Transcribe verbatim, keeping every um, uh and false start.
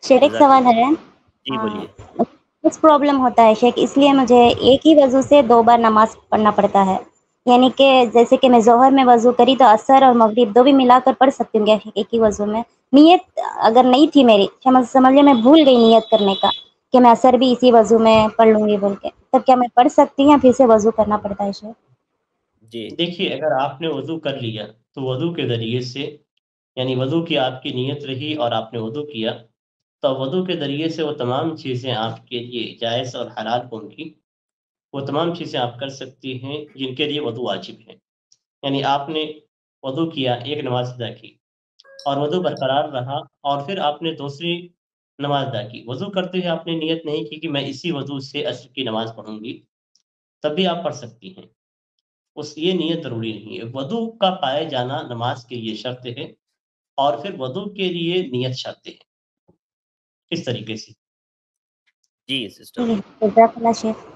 شیخ ایک جزاک سوال اللہ۔ ہے، جی بولیے۔ کچھ پرابلم ہوتا ہے شیخ، اس لیے مجھے ایک ہی وضو سے دو بار نماز پڑھنا پڑتا ہے، یعنی کہ جیسے کہ میں ظہر میں وضو کری تو عصر اور مغرب دو بھی ملا کر پڑھ سکتی ہوں کیا ایک ہی وضو میں؟ نیت اگر نہیں تھی میری، سمجھ سمجھے میں بھول گئی نیت کرنے کا کہ میں عصر بھی اسی وضو میں پڑھ لوں گی بول کے، تب کیا میں پڑھ سکتی ہوں یا پھر سے وضو کرنا پڑتا ہے شیخ؟ جی دیکھیے اگر آپ نے وضو کر لیا تو وضو کے ذریعے سے، یعنی وضو کی آپ کی نیت رہی اور آپ نے وضو کیا، تو وضو کے ذریعے سے وہ تمام چیزیں آپ کے لیے جائز اور حلال ہوں گی، وہ تمام چیزیں آپ کر سکتی ہیں جن کے لیے وضو واجب ہے۔ یعنی آپ نے وضو کیا، ایک نماز ادا کی اور وضو برقرار رہا، اور پھر آپ نے دوسری نماز ادا کی، وضو کرتے ہوئے آپ نے نیت نہیں کی کہ میں اسی وضو سے عصر کی نماز پڑھوں گی، تب بھی آپ پڑھ سکتی ہیں، اس یہ نیت ضروری نہیں ہے۔ وضو کا پائے جانا نماز کے لیے شرط ہے، اور پھر وضو کے لیے نیت شرط ہے، اس طریقے سے۔ جی سسٹر۔ جزاک اللہ شیخ۔